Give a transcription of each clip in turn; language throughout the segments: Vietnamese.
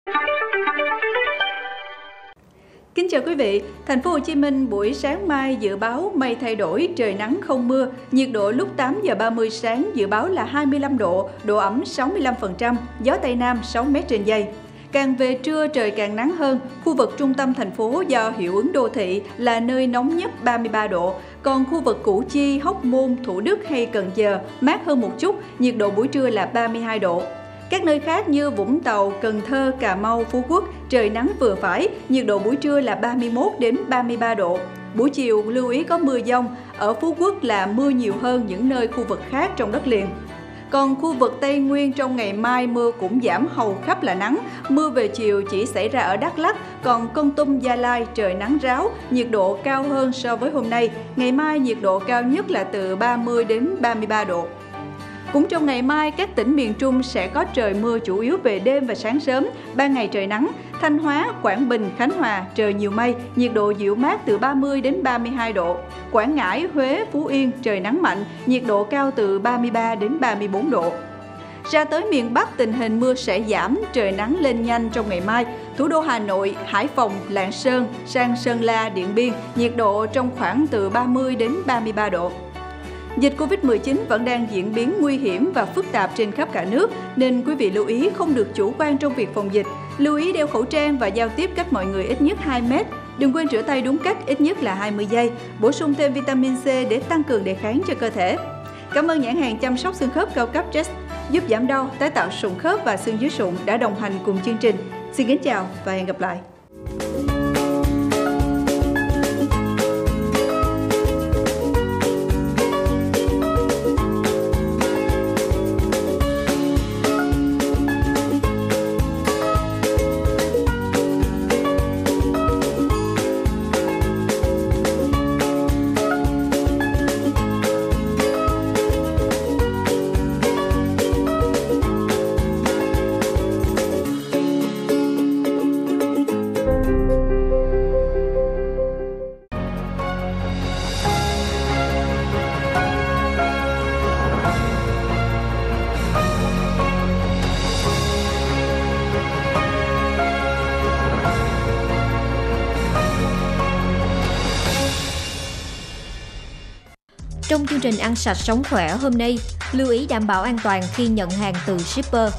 Kính chào quý vị, thành phố Hồ Chí Minh buổi sáng mai dự báo mây thay đổi, trời nắng không mưa, nhiệt độ lúc 8 giờ 30 sáng dự báo là 25 độ, độ ẩm 65%, gió Tây Nam 6 m trên giây. Càng về trưa trời càng nắng hơn, khu vực trung tâm thành phố do hiệu ứng đô thị là nơi nóng nhất 33 độ, còn khu vực Củ Chi, Hóc Môn, Thủ Đức hay Cần Giờ mát hơn một chút, nhiệt độ buổi trưa là 32 độ. Các nơi khác như Vũng Tàu, Cần Thơ, Cà Mau, Phú Quốc trời nắng vừa phải, nhiệt độ buổi trưa là 31 đến 33 độ. Buổi chiều lưu ý có mưa dông, ở Phú Quốc là mưa nhiều hơn những nơi khu vực khác trong đất liền. Còn khu vực Tây Nguyên trong ngày mai mưa cũng giảm hầu khắp là nắng, mưa về chiều chỉ xảy ra ở Đắk Lắk, còn Kon Tum, Gia Lai trời nắng ráo, nhiệt độ cao hơn so với hôm nay. Ngày mai nhiệt độ cao nhất là từ 30 đến 33 độ. Cũng trong ngày mai, các tỉnh miền Trung sẽ có trời mưa chủ yếu về đêm và sáng sớm, ban ngày trời nắng. Thanh Hóa, Quảng Bình, Khánh Hòa trời nhiều mây, nhiệt độ dịu mát từ 30 đến 32 độ. Quảng Ngãi, Huế, Phú Yên trời nắng mạnh, nhiệt độ cao từ 33 đến 34 độ. Ra tới miền Bắc, tình hình mưa sẽ giảm, trời nắng lên nhanh trong ngày mai. Thủ đô Hà Nội, Hải Phòng, Lạng Sơn, sang Sơn La, Điện Biên, nhiệt độ trong khoảng từ 30 đến 33 độ. Dịch Covid-19 vẫn đang diễn biến nguy hiểm và phức tạp trên khắp cả nước, nên quý vị lưu ý không được chủ quan trong việc phòng dịch. Lưu ý đeo khẩu trang và giao tiếp cách mọi người ít nhất 2 mét. Đừng quên rửa tay đúng cách ít nhất là 20 giây. Bổ sung thêm vitamin C để tăng cường đề kháng cho cơ thể. Cảm ơn nhãn hàng chăm sóc xương khớp cao cấp Just, giúp giảm đau, tái tạo sụn khớp và xương dưới sụn đã đồng hành cùng chương trình. Xin kính chào và hẹn gặp lại. Trong chương trình Ăn sạch sống khỏe hôm nay, lưu ý đảm bảo an toàn khi nhận hàng từ shipper.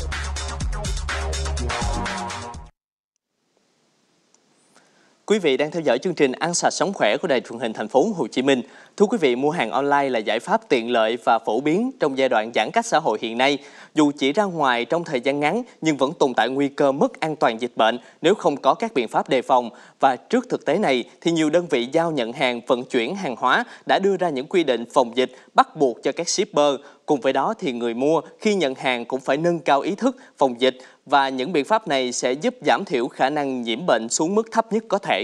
Quý vị đang theo dõi chương trình Ăn sạch sống khỏe của Đài Truyền hình Thành phố Hồ Chí Minh. Thưa quý vị, mua hàng online là giải pháp tiện lợi và phổ biến trong giai đoạn giãn cách xã hội hiện nay. Dù chỉ ra ngoài trong thời gian ngắn nhưng vẫn tồn tại nguy cơ mất an toàn dịch bệnh nếu không có các biện pháp đề phòng. Và trước thực tế này thì nhiều đơn vị giao nhận hàng, vận chuyển hàng hóa đã đưa ra những quy định phòng dịch bắt buộc cho các shipper. Cùng với đó thì người mua khi nhận hàng cũng phải nâng cao ý thức phòng dịch, và những biện pháp này sẽ giúp giảm thiểu khả năng nhiễm bệnh xuống mức thấp nhất có thể.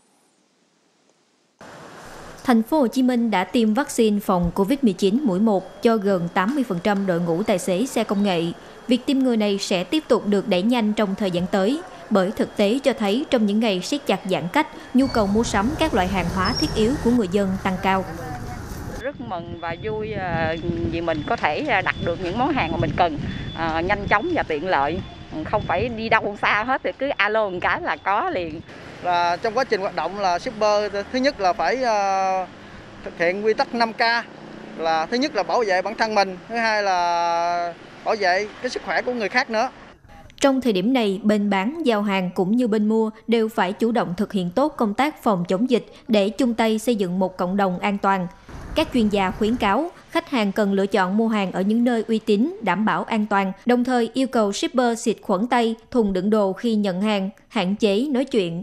Thành phố Hồ Chí Minh đã tiêm vaccine phòng Covid-19 mũi 1 cho gần 80% đội ngũ tài xế xe công nghệ. Việc tiêm ngừa này sẽ tiếp tục được đẩy nhanh trong thời gian tới, bởi thực tế cho thấy trong những ngày siết chặt giãn cách, nhu cầu mua sắm các loại hàng hóa thiết yếu của người dân tăng cao. Rất mừng và vui vì mình có thể đặt được những món hàng mà mình cần nhanh chóng và tiện lợi, không phải đi đâu xa hết thì cứ alo một cái là có liền. Là trong quá trình hoạt động là shipper thứ nhất là phải thực hiện quy tắc 5K, là thứ nhất là bảo vệ bản thân mình, thứ hai là bảo vệ cái sức khỏe của người khác nữa. Trong thời điểm này, bên bán, giao hàng cũng như bên mua đều phải chủ động thực hiện tốt công tác phòng chống dịch để chung tay xây dựng một cộng đồng an toàn. Các chuyên gia khuyến cáo, khách hàng cần lựa chọn mua hàng ở những nơi uy tín, đảm bảo an toàn, đồng thời yêu cầu shipper xịt khuẩn tay, thùng đựng đồ khi nhận hàng, hạn chế nói chuyện.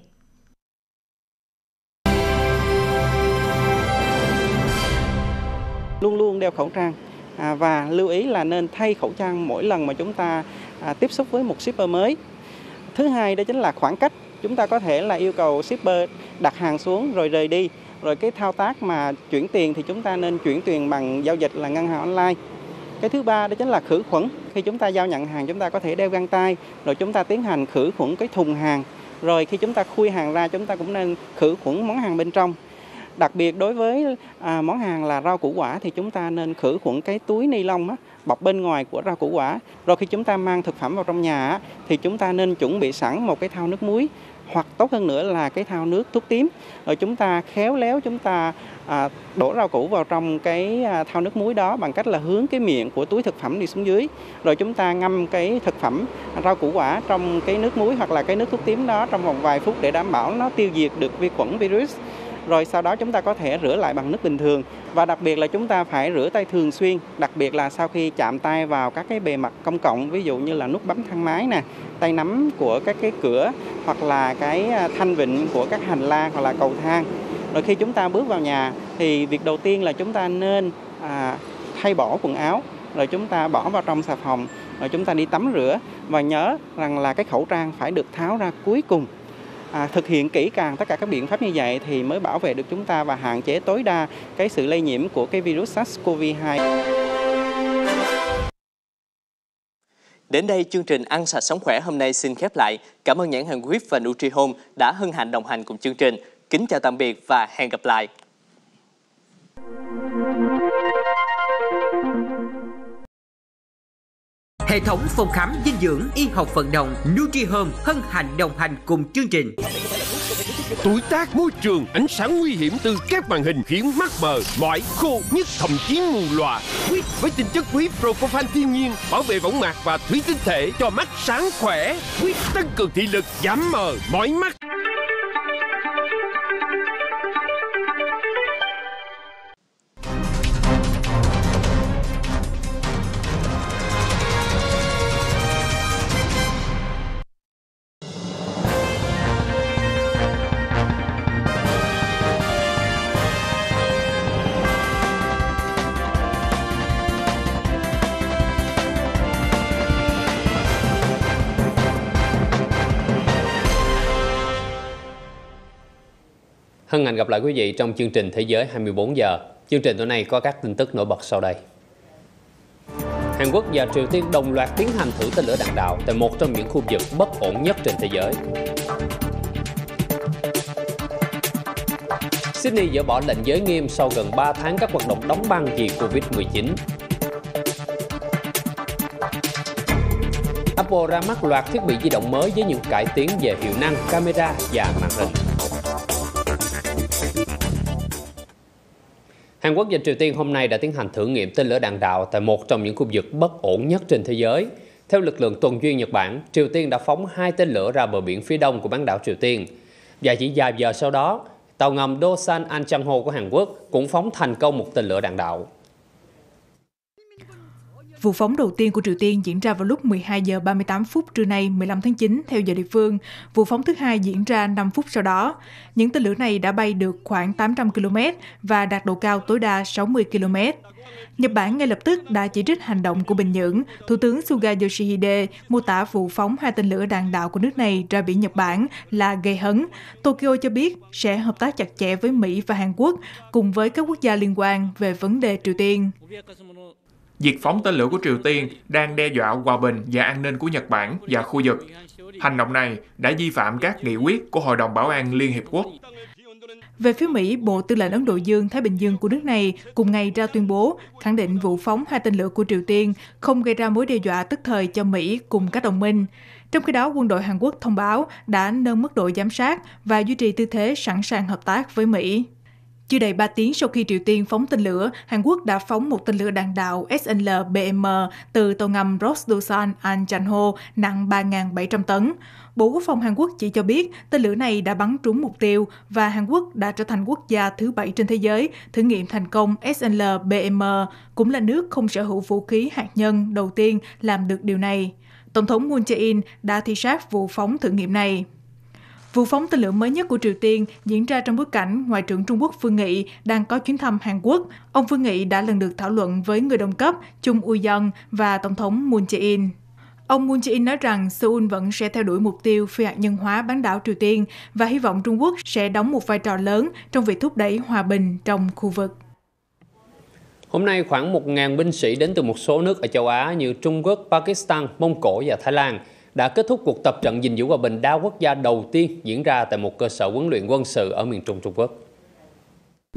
Luôn luôn đeo khẩu trang và lưu ý là nên thay khẩu trang mỗi lần mà chúng ta tiếp xúc với một shipper mới. Thứ hai đó chính là khoảng cách. Chúng ta có thể là yêu cầu shipper đặt hàng xuống rồi rời đi. Rồi cái thao tác mà chuyển tiền thì chúng ta nên chuyển tiền bằng giao dịch là ngân hàng online. Cái thứ ba đó chính là khử khuẩn. Khi chúng ta giao nhận hàng chúng ta có thể đeo găng tay, rồi chúng ta tiến hành khử khuẩn cái thùng hàng. Rồi khi chúng ta khui hàng ra chúng ta cũng nên khử khuẩn món hàng bên trong. Đặc biệt đối với món hàng là rau củ quả thì chúng ta nên khử khuẩn cái túi ni lông bọc bên ngoài của rau củ quả. Rồi khi chúng ta mang thực phẩm vào trong nhà thì chúng ta nên chuẩn bị sẵn một cái thau nước muối, hoặc tốt hơn nữa là cái thau nước thuốc tím. Rồi chúng ta khéo léo chúng ta đổ rau củ vào trong cái thau nước muối đó bằng cách là hướng cái miệng của túi thực phẩm đi xuống dưới. Rồi chúng ta ngâm cái thực phẩm rau củ quả trong cái nước muối hoặc là cái nước thuốc tím đó trong vòng vài phút để đảm bảo nó tiêu diệt được vi khuẩn virus. Rồi sau đó chúng ta có thể rửa lại bằng nước bình thường. Và đặc biệt là chúng ta phải rửa tay thường xuyên, đặc biệt là sau khi chạm tay vào các cái bề mặt công cộng, ví dụ như là nút bấm thang máy nè, tay nắm của các cái cửa, hoặc là cái thanh vịn của các hành lang hoặc là cầu thang. Rồi khi chúng ta bước vào nhà thì việc đầu tiên là chúng ta nên thay bỏ quần áo, rồi chúng ta bỏ vào trong xà phòng, rồi chúng ta đi tắm rửa. Và nhớ rằng là cái khẩu trang phải được tháo ra cuối cùng. Thực hiện kỹ càng tất cả các biện pháp như vậy thì mới bảo vệ được chúng ta và hạn chế tối đa cái sự lây nhiễm của cái virus SARS-CoV-2. Đến đây, chương trình Ăn Sạch Sống Khỏe hôm nay xin khép lại. Cảm ơn nhãn hàng Quýt và Nutrihome đã hân hạnh đồng hành cùng chương trình. Kính chào tạm biệt và hẹn gặp lại. Hệ thống phòng khám dinh dưỡng y học vận động Nutrihome hân hạnh đồng hành cùng chương trình. Tuổi tác môi trường, ánh sáng nguy hiểm từ các màn hình khiến mắt mờ, mỏi, khô, nhức, thậm chí mù lòa. Quýt với tinh chất quý Propofan thiên nhiên bảo vệ võng mạc và thủy tinh thể cho mắt sáng khỏe. Quýt tăng cường thị lực, giảm mờ, mỏi mắt. Hân hạnh gặp lại quý vị trong chương trình Thế giới 24 giờ. Chương trình tối nay có các tin tức nổi bật sau đây. Hàn Quốc và Triều Tiên đồng loạt tiến hành thử tên lửa đạn đạo tại một trong những khu vực bất ổn nhất trên thế giới. Sydney dỡ bỏ lệnh giới nghiêm sau gần 3 tháng các hoạt động đóng băng vì Covid-19. Apple ra mắt loạt thiết bị di động mới với những cải tiến về hiệu năng, camera và màn hình. Hàn Quốc và Triều Tiên hôm nay đã tiến hành thử nghiệm tên lửa đạn đạo tại một trong những khu vực bất ổn nhất trên thế giới. Theo lực lượng tuần duyên Nhật Bản, Triều Tiên đã phóng 2 tên lửa ra bờ biển phía đông của bán đảo Triều Tiên. Và chỉ vài giờ sau đó, tàu ngầm Dosan Anchangho của Hàn Quốc cũng phóng thành công một tên lửa đạn đạo. Vụ phóng đầu tiên của Triều Tiên diễn ra vào lúc 12 giờ 38 phút trưa nay 15 tháng 9 theo giờ địa phương. Vụ phóng thứ hai diễn ra 5 phút sau đó. Những tên lửa này đã bay được khoảng 800 km và đạt độ cao tối đa 60 km. Nhật Bản ngay lập tức đã chỉ trích hành động của Bình Nhưỡng. Thủ tướng Suga Yoshihide mô tả vụ phóng 2 tên lửa đạn đạo của nước này ra biển Nhật Bản là gây hấn. Tokyo cho biết sẽ hợp tác chặt chẽ với Mỹ và Hàn Quốc cùng với các quốc gia liên quan về vấn đề Triều Tiên. Việc phóng tên lửa của Triều Tiên đang đe dọa hòa bình và an ninh của Nhật Bản và khu vực. Hành động này đã vi phạm các nghị quyết của Hội đồng Bảo an Liên Hiệp Quốc. Về phía Mỹ, Bộ Tư lệnh Ấn Độ Dương-Thái Bình Dương của nước này cùng ngày ra tuyên bố khẳng định vụ phóng 2 tên lửa của Triều Tiên không gây ra mối đe dọa tức thời cho Mỹ cùng các đồng minh. Trong khi đó, quân đội Hàn Quốc thông báo đã nâng mức độ giám sát và duy trì tư thế sẵn sàng hợp tác với Mỹ. Chưa đầy 3 tiếng sau khi Triều Tiên phóng tên lửa, Hàn Quốc đã phóng một tên lửa đạn đạo SLBM từ tàu ngầm Rosdosan Anchangho nặng 3.700 tấn. Bộ Quốc phòng Hàn Quốc chỉ cho biết tên lửa này đã bắn trúng mục tiêu và Hàn Quốc đã trở thành quốc gia thứ 7 trên thế giới thử nghiệm thành công SLBM, cũng là nước không sở hữu vũ khí hạt nhân đầu tiên làm được điều này. Tổng thống Moon Jae-in đã thị sát vụ phóng thử nghiệm này. Vụ phóng tên lửa mới nhất của Triều Tiên diễn ra trong bối cảnh Ngoại trưởng Trung Quốc Vương Nghị đang có chuyến thăm Hàn Quốc. Ông Vương Nghị đã lần lượt thảo luận với người đồng cấp Chung Eui-yong và Tổng thống Moon Jae-in. Ông Moon Jae-in nói rằng Seoul vẫn sẽ theo đuổi mục tiêu phi hạt nhân hóa bán đảo Triều Tiên và hy vọng Trung Quốc sẽ đóng một vai trò lớn trong việc thúc đẩy hòa bình trong khu vực. Hôm nay, khoảng 1.000 binh sĩ đến từ một số nước ở châu Á như Trung Quốc, Pakistan, Mông Cổ và Thái Lan đã kết thúc cuộc tập trận gìn giữ hòa bình đa quốc gia đầu tiên diễn ra tại một cơ sở huấn luyện quân sự ở miền Trung Trung Quốc.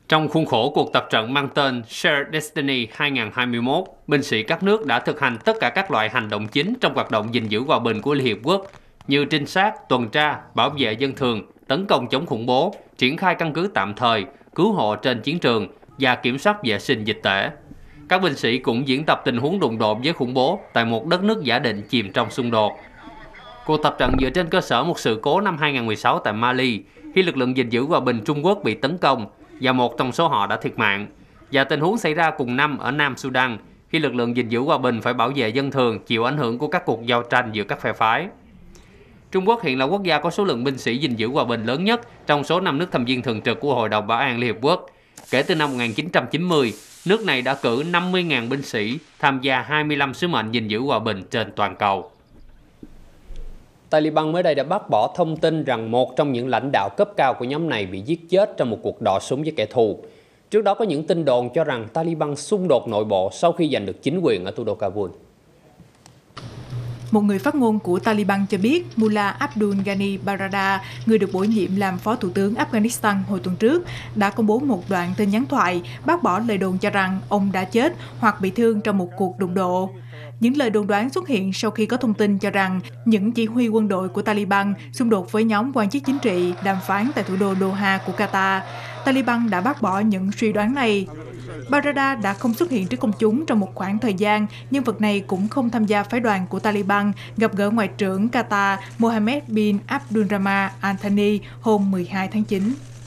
Trong khuôn khổ cuộc tập trận mang tên Shared Destiny 2021, binh sĩ các nước đã thực hành tất cả các loại hành động chính trong hoạt động gìn giữ hòa bình của Liên Hiệp Quốc như trinh sát, tuần tra, bảo vệ dân thường, tấn công chống khủng bố, triển khai căn cứ tạm thời, cứu hộ trên chiến trường và kiểm soát vệ sinh dịch tễ. Các binh sĩ cũng diễn tập tình huống đụng độ với khủng bố tại một đất nước giả định chìm trong xung đột. Cuộc tập trận dựa trên cơ sở một sự cố năm 2016 tại Mali, khi lực lượng gìn giữ hòa bình Trung Quốc bị tấn công và một trong số họ đã thiệt mạng, và tình huống xảy ra cùng năm ở Nam Sudan, khi lực lượng gìn giữ hòa bình phải bảo vệ dân thường chịu ảnh hưởng của các cuộc giao tranh giữa các phe phái. Trung Quốc hiện là quốc gia có số lượng binh sĩ gìn giữ hòa bình lớn nhất trong số 5 nước thành viên thường trực của Hội đồng Bảo an Liên Hiệp Quốc. Kể từ năm 1990, nước này đã cử 50.000 binh sĩ tham gia 25 sứ mệnh gìn giữ hòa bình trên toàn cầu. Taliban mới đây đã bác bỏ thông tin rằng một trong những lãnh đạo cấp cao của nhóm này bị giết chết trong một cuộc đọ súng với kẻ thù. Trước đó có những tin đồn cho rằng Taliban xung đột nội bộ sau khi giành được chính quyền ở thủ đô Kabul. Một người phát ngôn của Taliban cho biết Mullah Abdul Ghani Baradar, người được bổ nhiệm làm Phó Thủ tướng Afghanistan hồi tuần trước, đã công bố một đoạn tin nhắn thoại bác bỏ lời đồn cho rằng ông đã chết hoặc bị thương trong một cuộc đụng độ. Những lời đồn đoán xuất hiện sau khi có thông tin cho rằng những chỉ huy quân đội của Taliban xung đột với nhóm quan chức chính trị đàm phán tại thủ đô Doha của Qatar. Taliban đã bác bỏ những suy đoán này. Baradar đã không xuất hiện trước công chúng trong một khoảng thời gian, nhân vật này cũng không tham gia phái đoàn của Taliban gặp gỡ Ngoại trưởng Qatar Mohammed bin Abdulrahman Al Thani hôm 12 tháng 9.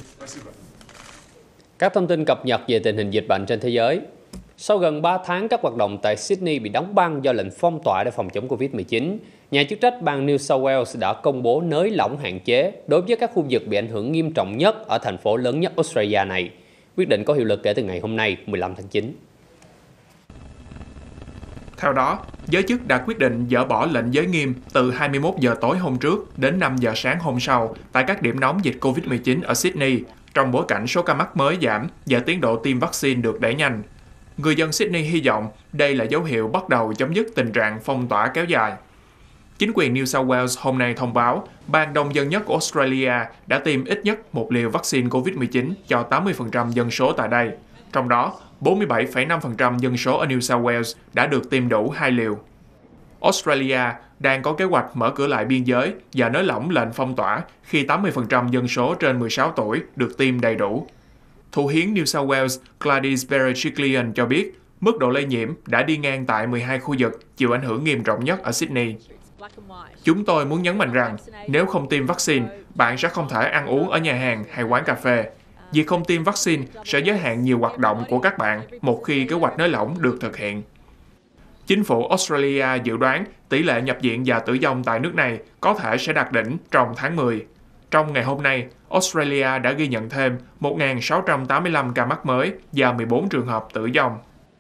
Các thông tin cập nhật về tình hình dịch bệnh trên thế giới. Sau gần 3 tháng các hoạt động tại Sydney bị đóng băng do lệnh phong tỏa để phòng chống Covid-19, nhà chức trách bang New South Wales đã công bố nới lỏng hạn chế đối với các khu vực bị ảnh hưởng nghiêm trọng nhất ở thành phố lớn nhất Australia này. Quyết định có hiệu lực kể từ ngày hôm nay, 15 tháng 9. Theo đó, giới chức đã quyết định dỡ bỏ lệnh giới nghiêm từ 21 giờ tối hôm trước đến 5 giờ sáng hôm sau tại các điểm nóng dịch Covid-19 ở Sydney, trong bối cảnh số ca mắc mới giảm và tiến độ tiêm vaccine được đẩy nhanh. Người dân Sydney hy vọng đây là dấu hiệu bắt đầu chấm dứt tình trạng phong tỏa kéo dài. Chính quyền New South Wales hôm nay thông báo bang đông dân nhất của Australia đã tiêm ít nhất một liều vaccine COVID-19 cho 80% dân số tại đây. Trong đó, 47,5% dân số ở New South Wales đã được tiêm đủ 2 liều. Australia đang có kế hoạch mở cửa lại biên giới và nới lỏng lệnh phong tỏa khi 80% dân số trên 16 tuổi được tiêm đầy đủ. Thủ hiến New South Wales Gladys Berejiklian cho biết mức độ lây nhiễm đã đi ngang tại 12 khu vực chịu ảnh hưởng nghiêm trọng nhất ở Sydney. Chúng tôi muốn nhấn mạnh rằng nếu không tiêm vaccine, bạn sẽ không thể ăn uống ở nhà hàng hay quán cà phê. Việc không tiêm vaccine sẽ giới hạn nhiều hoạt động của các bạn một khi kế hoạch nới lỏng được thực hiện. Chính phủ Australia dự đoán tỷ lệ nhập viện và tử vong tại nước này có thể sẽ đạt đỉnh trong tháng 10. Trong ngày hôm nay, Australia đã ghi nhận thêm 1.685 ca mắc mới và 14 trường hợp tử vong.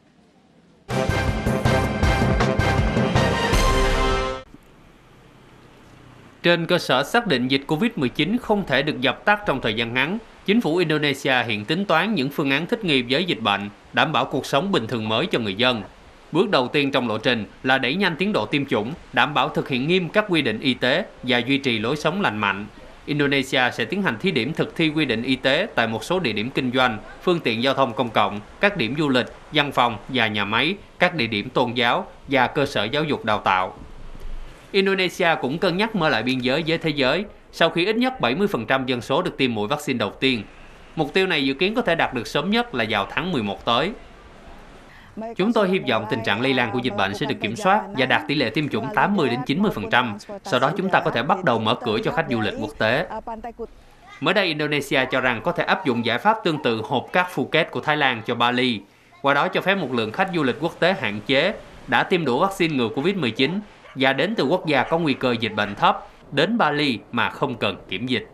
Trên cơ sở xác định dịch Covid-19 không thể được dập tắt trong thời gian ngắn, chính phủ Indonesia hiện tính toán những phương án thích nghi với dịch bệnh, đảm bảo cuộc sống bình thường mới cho người dân. Bước đầu tiên trong lộ trình là đẩy nhanh tiến độ tiêm chủng, đảm bảo thực hiện nghiêm các quy định y tế và duy trì lối sống lành mạnh. Indonesia sẽ tiến hành thí điểm thực thi quy định y tế tại một số địa điểm kinh doanh, phương tiện giao thông công cộng, các điểm du lịch, văn phòng và nhà máy, các địa điểm tôn giáo và cơ sở giáo dục đào tạo. Indonesia cũng cân nhắc mở lại biên giới với thế giới sau khi ít nhất 70% dân số được tiêm mũi vaccine đầu tiên. Mục tiêu này dự kiến có thể đạt được sớm nhất là vào tháng 11 tới. Chúng tôi hy vọng tình trạng lây lan của dịch bệnh sẽ được kiểm soát và đạt tỷ lệ tiêm chủng 80-90%. Sau đó chúng ta có thể bắt đầu mở cửa cho khách du lịch quốc tế. Mới đây, Indonesia cho rằng có thể áp dụng giải pháp tương tự hộp cát Phuket của Thái Lan cho Bali, qua đó cho phép một lượng khách du lịch quốc tế hạn chế đã tiêm đủ vaccine ngừa Covid-19 và đến từ quốc gia có nguy cơ dịch bệnh thấp đến Bali mà không cần kiểm dịch.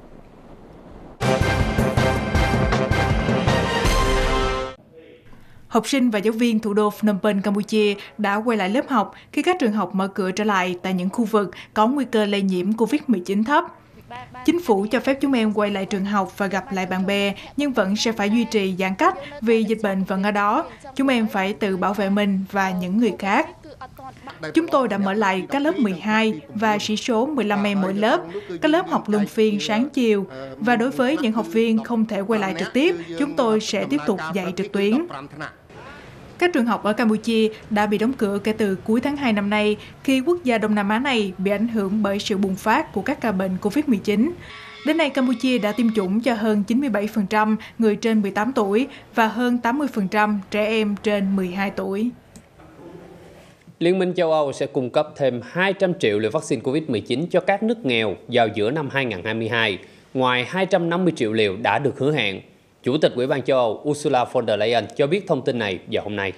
Học sinh và giáo viên thủ đô Phnom Penh, Campuchia đã quay lại lớp học khi các trường học mở cửa trở lại tại những khu vực có nguy cơ lây nhiễm Covid-19 thấp. Chính phủ cho phép chúng em quay lại trường học và gặp lại bạn bè, nhưng vẫn sẽ phải duy trì giãn cách vì dịch bệnh vẫn ở đó. Chúng em phải tự bảo vệ mình và những người khác. Chúng tôi đã mở lại các lớp 12 và sĩ số 15 em mỗi lớp, các lớp học luân phiên sáng chiều. Và đối với những học viên không thể quay lại trực tiếp, chúng tôi sẽ tiếp tục dạy trực tuyến. Các trường học ở Campuchia đã bị đóng cửa kể từ cuối tháng 2 năm nay khi quốc gia Đông Nam Á này bị ảnh hưởng bởi sự bùng phát của các ca bệnh COVID-19. Đến nay, Campuchia đã tiêm chủng cho hơn 97% người trên 18 tuổi và hơn 80% trẻ em trên 12 tuổi. Liên minh châu Âu sẽ cung cấp thêm 200 triệu liều vaccine COVID-19 cho các nước nghèo vào giữa năm 2022, ngoài 250 triệu liều đã được hứa hẹn. Chủ tịch Ủy ban châu Âu Ursula von der Leyen cho biết thông tin này vào hôm nay.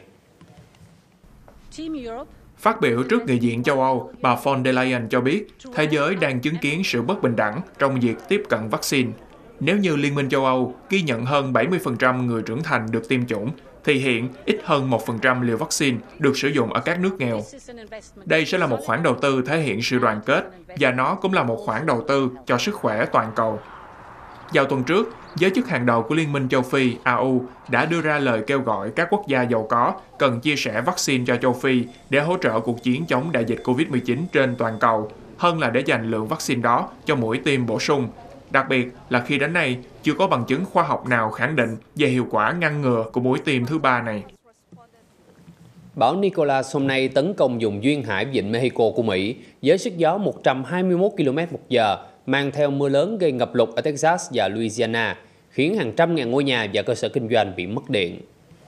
Phát biểu trước nghị viện châu Âu, bà von der Leyen cho biết thế giới đang chứng kiến sự bất bình đẳng trong việc tiếp cận vaccine. Nếu như Liên minh châu Âu ghi nhận hơn 70% người trưởng thành được tiêm chủng, thì hiện ít hơn 1% liều vaccine được sử dụng ở các nước nghèo. Đây sẽ là một khoản đầu tư thể hiện sự đoàn kết, và nó cũng là một khoản đầu tư cho sức khỏe toàn cầu. Vào tuần trước, giới chức hàng đầu của Liên minh châu Phi, AU, đã đưa ra lời kêu gọi các quốc gia giàu có cần chia sẻ vaccine cho châu Phi để hỗ trợ cuộc chiến chống đại dịch COVID-19 trên toàn cầu, hơn là để dành lượng vaccine đó cho mũi tiêm bổ sung. Đặc biệt là khi đến nay, chưa có bằng chứng khoa học nào khẳng định về hiệu quả ngăn ngừa của mũi tiêm thứ 3 này. Bão Nicholas hôm nay tấn công vùng duyên hải vịnh Mexico của Mỹ với sức gió 121 km/h, mang theo mưa lớn gây ngập lụt ở Texas và Louisiana, khiến hàng trăm ngàn ngôi nhà và cơ sở kinh doanh bị mất điện.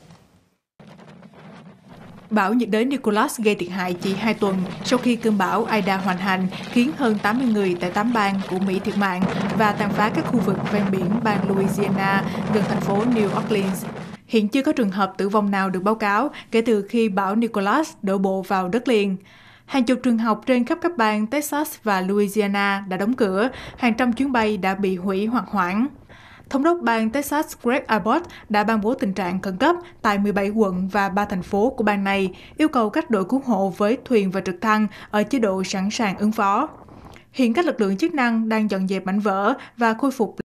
Bão nhiệt đới Nicholas gây thiệt hại chỉ 2 tuần sau khi cơn bão Ida hoành hành, khiến hơn 80 người tại 8 bang của Mỹ thiệt mạng và tàn phá các khu vực ven biển bang Louisiana gần thành phố New Orleans. Hiện chưa có trường hợp tử vong nào được báo cáo kể từ khi bão Nicholas đổ bộ vào đất liền. Hàng chục trường học trên khắp các bang Texas và Louisiana đã đóng cửa, hàng trăm chuyến bay đã bị hủy hoặc hoãn. Thống đốc bang Texas Greg Abbott đã ban bố tình trạng khẩn cấp tại 17 quận và 3 thành phố của bang này, yêu cầu các đội cứu hộ với thuyền và trực thăng ở chế độ sẵn sàng ứng phó. Hiện các lực lượng chức năng đang dọn dẹp mảnh vỡ và khôi phục